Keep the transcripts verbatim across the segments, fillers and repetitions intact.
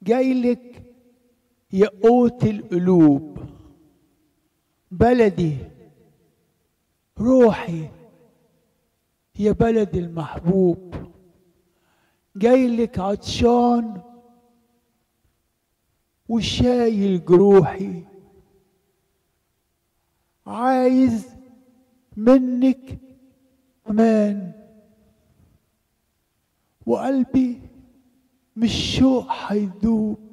جايلك يا قوت القلوب، بلدي روحي يا بلد المحبوب، جايلك عطشان وشايل جروحي، عايز منك امان، وقلبي مش شوق هيذوب،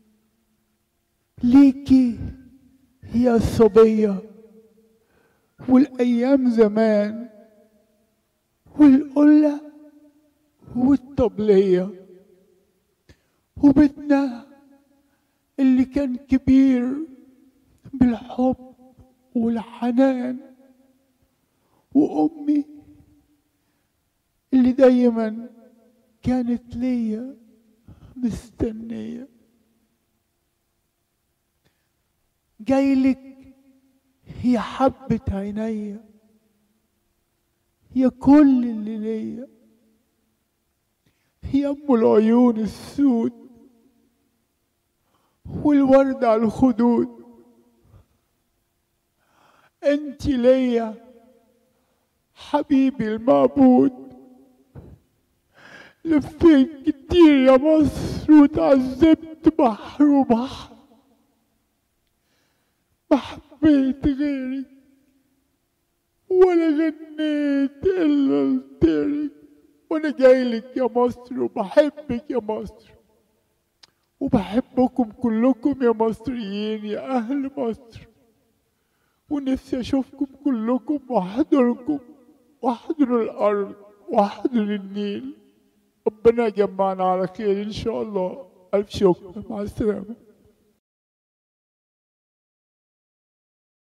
ليكي يا صبية والايام زمان، والقلة والطبلية، وبيتنا اللي كان كبير بالحب والحنان، وأمي اللي دايما كانت ليا مستنية. جايلك يا حبة عينيا يا كل اللي ليا، يا ام العيون السود والورد على الخدود، انتي ليا حبيبي المعبود. لفيت كتير يا مصر وتعذبت بحر وبحر، ما حبيت غيرك ولا غنيت الا لطيرك، وانا جايلك يا مصر وبحبك يا مصر، وبحبكم كلكم يا مصريين يا اهل مصر، ونفسي اشوفكم كلكم واحضركم واحضر الارض واحضر النيل. ربنا يجمعنا على خير ان شاء الله. الف شكر، مع السلامه.